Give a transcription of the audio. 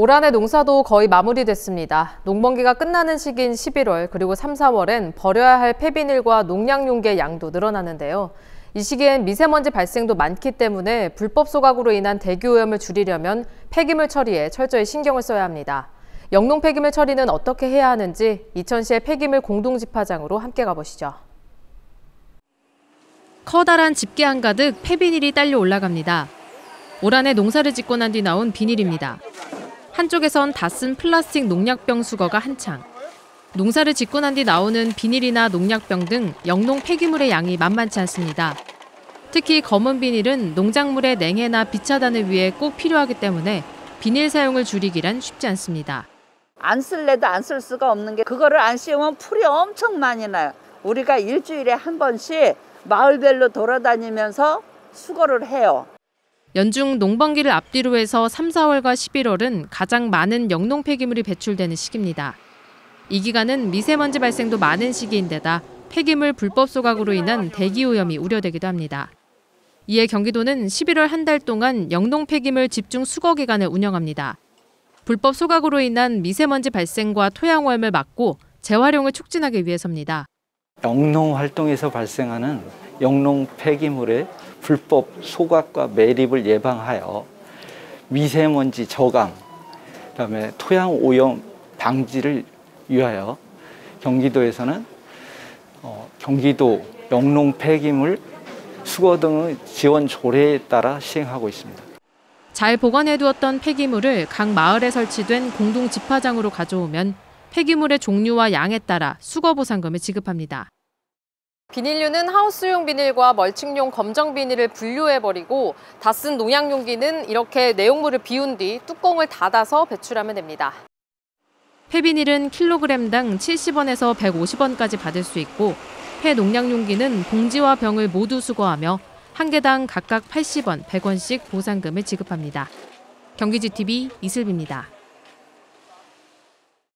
올 한해 농사도 거의 마무리됐습니다. 농번기가 끝나는 시기인 11월 그리고 3, 4월엔 버려야 할 폐비닐과 농약용기의 양도 늘어나는데요. 이 시기엔 미세먼지 발생도 많기 때문에 불법 소각으로 인한 대기오염을 줄이려면 폐기물 처리에 철저히 신경을 써야 합니다. 영농 폐기물 처리는 어떻게 해야 하는지 이천시의 폐기물 공동집화장으로 함께 가보시죠. 커다란 집게 한가득 폐비닐이 딸려 올라갑니다. 올 한해 농사를 짓고 난 뒤 나온 비닐입니다. 한쪽에선 다 쓴 플라스틱 농약병 수거가 한창. 농사를 짓고 난 뒤 나오는 비닐이나 농약병 등 영농 폐기물의 양이 만만치 않습니다. 특히 검은 비닐은 농작물의 냉해나 빛 차단을 위해 꼭 필요하기 때문에 비닐 사용을 줄이기란 쉽지 않습니다. 안 쓸래도 안 쓸 수가 없는 게 그거를 안 씌우면 풀이 엄청 많이 나요. 우리가 일주일에 한 번씩 마을별로 돌아다니면서 수거를 해요. 연중 농번기를 앞뒤로 해서 3, 4월과 11월은 가장 많은 영농 폐기물이 배출되는 시기입니다. 이 기간은 미세먼지 발생도 많은 시기인데다 폐기물 불법 소각으로 인한 대기오염이 우려되기도 합니다. 이에 경기도는 11월 한 달 동안 영농 폐기물 집중 수거 기간을 운영합니다. 불법 소각으로 인한 미세먼지 발생과 토양오염을 막고 재활용을 촉진하기 위해서입니다. 영농 활동에서 발생하는 영농 폐기물의 불법 소각과 매립을 예방하여 미세먼지 저감, 그다음에 토양 오염 방지를 위하여 경기도에서는 경기도 영농 폐기물 수거 등의 지원 조례에 따라 시행하고 있습니다. 잘 보관해두었던 폐기물을 각 마을에 설치된 공동 집화장으로 가져오면 폐기물의 종류와 양에 따라 수거 보상금을 지급합니다. 비닐류는 하우스용 비닐과 멀칭용 검정 비닐을 분류해버리고 다 쓴 농약용기는 이렇게 내용물을 비운 뒤 뚜껑을 닫아서 배출하면 됩니다. 폐비닐은 킬로그램당 70원에서 150원까지 받을 수 있고 폐농약용기는 봉지와 병을 모두 수거하며 한 개당 각각 80원, 100원씩 보상금을 지급합니다. 경기지TV 이슬비입니다.